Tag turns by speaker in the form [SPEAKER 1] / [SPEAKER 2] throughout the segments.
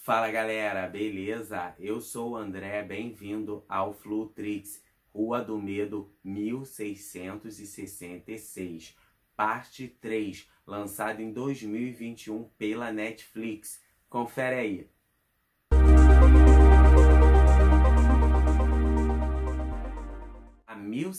[SPEAKER 1] Fala galera, beleza? Eu sou o André, bem-vindo ao Flutrix, Rua do Medo 1666, parte 3, lançado em 2021 pela Netflix. Confere aí. A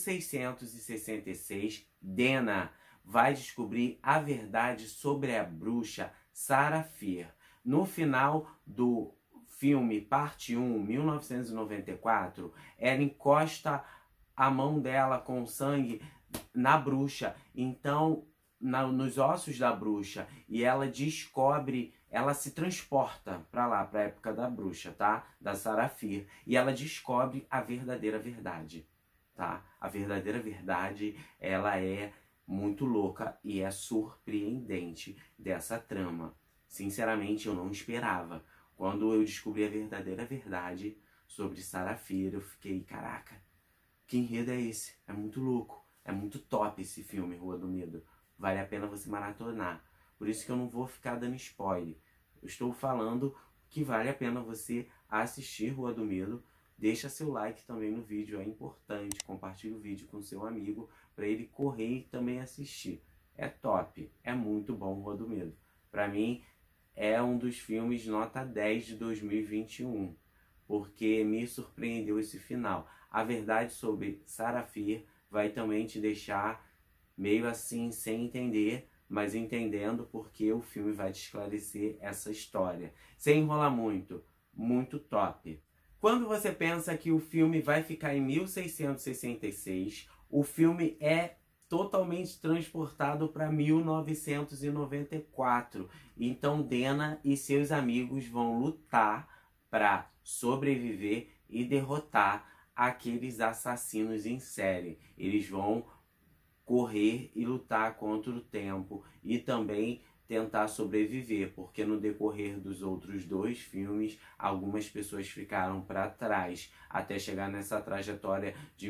[SPEAKER 1] 1666, Dena vai descobrir a verdade sobre a bruxa Sarah Fier. No final do filme, parte 1, 1994, ela encosta a mão dela com sangue na bruxa, então nos ossos da bruxa, e ela descobre, ela se transporta para lá, para a época da bruxa, tá? Da Sarah Fier, e ela descobre a verdadeira verdade, tá? A verdadeira verdade, ela é muito louca e é surpreendente dessa trama. Sinceramente, eu não esperava. Quando eu descobri a verdadeira verdade sobre Sarah Fier, eu fiquei, caraca, que enredo é esse? É muito louco. É muito top esse filme, Rua do Medo. Vale a pena você maratonar. Por isso que eu não vou ficar dando spoiler. Eu estou falando que vale a pena você assistir Rua do Medo. Deixa seu like também no vídeo, é importante. Compartilhe o vídeo com seu amigo para ele correr e também assistir. É top, é muito bom Rua do Medo. Para mim, é um dos filmes nota 10 de 2021, porque me surpreendeu esse final. A verdade sobre Sarah Fier vai também te deixar meio assim, sem entender, mas entendendo, porque o filme vai te esclarecer essa história. Sem enrolar muito, muito top. Quando você pensa que o filme vai ficar em 1666, o filme é totalmente transportado para 1994. Então Dena e seus amigos vão lutar para sobreviver e derrotar aqueles assassinos em série. Eles vão correr e lutar contra o tempo e também tentar sobreviver, porque no decorrer dos outros dois filmes, algumas pessoas ficaram para trás, até chegar nessa trajetória de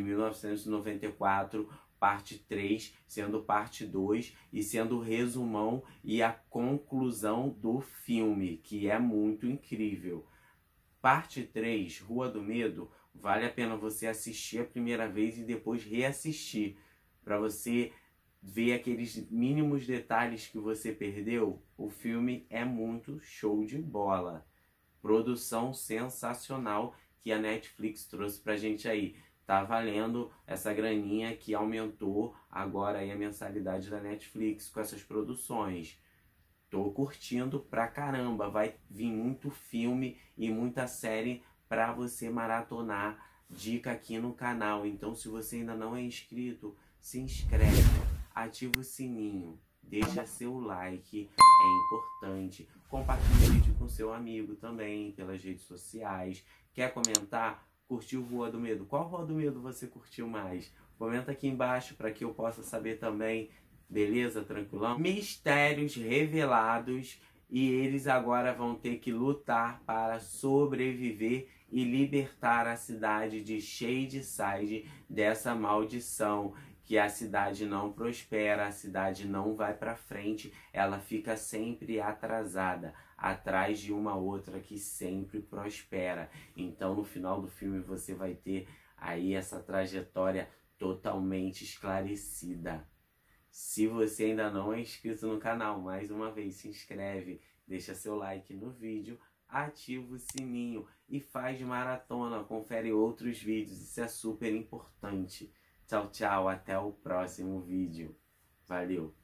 [SPEAKER 1] 1994, parte 3, sendo parte 2 e sendo o resumão e a conclusão do filme, que é muito incrível. Parte 3, Rua do Medo, vale a pena você assistir a primeira vez e depois reassistir, para você ver aqueles mínimos detalhes que você perdeu. O filme é muito show de bola. Produção sensacional que a Netflix trouxe pra gente aí. Tá valendo essa graninha que aumentou agora aí a mensalidade da Netflix com essas produções. Tô curtindo pra caramba. Vai vir muito filme e muita série pra você maratonar. Dica aqui no canal. Então, se você ainda não é inscrito, se inscreve, ativa o sininho, deixa seu like, é importante. Compartilhe o vídeo com seu amigo também pelas redes sociais. Quer comentar? Curtiu Rua do Medo? Qual Rua do Medo você curtiu mais? Comenta aqui embaixo para que eu possa saber também. Beleza? Tranquilão? Mistérios revelados e eles agora vão ter que lutar para sobreviver e libertar a cidade de Shadyside dessa maldição, que a cidade não prospera, a cidade não vai para frente, ela fica sempre atrasada, atrás de uma outra que sempre prospera. Então no final do filme você vai ter aí essa trajetória totalmente esclarecida. Se você ainda não é inscrito no canal, mais uma vez se inscreve, deixa seu like no vídeo, ativa o sininho e faz maratona, confere outros vídeos, isso é super importante. Tchau, tchau, até o próximo vídeo. Valeu!